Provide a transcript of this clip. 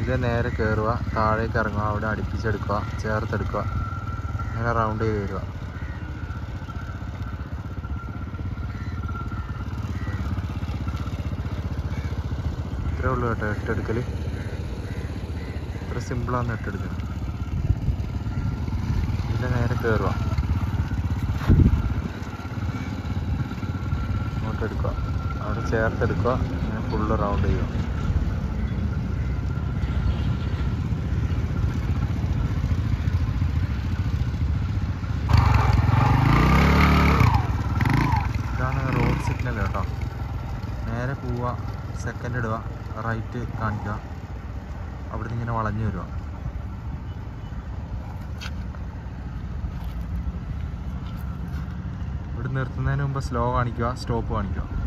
ഇതിലെ നേരെ കയറുക, താഴേക്ക് ഇറങ്ങുക, അവിടെ അടുപ്പിച്ചെടുക്കുക, ചേർത്തെടുക്കുക, അങ്ങനെ റൗണ്ട് ചെയ്ത് വരിക. ഇത്രേ ഉള്ളൂ കേട്ടോ എട്ടെടുക്കൽ. ഇത്ര സിമ്പിളാണ് എട്ടെടുക്കൽ. ഇതിലെ നേരെ കയറുക, എടുക്കുക, അവിടെ ചേർത്തെടുക്കുക, അങ്ങനെ ഫുള്ള് റൗണ്ട് ചെയ്യുക. ഇതാണ് റോഡ് സിഗ്നൽ കേട്ടോ. നേരെ പോവുക, സെക്കൻഡ് ഇടുക, റൈറ്റ് കാണിക്കുക, അവിടുന്ന് ഇങ്ങനെ വളഞ്ഞു വരിക. ഇവിടെ നിർത്തുന്നതിന് മുമ്പ് സ്ലോ കാണിക്കുക, സ്റ്റോപ്പ് കാണിക്കുക.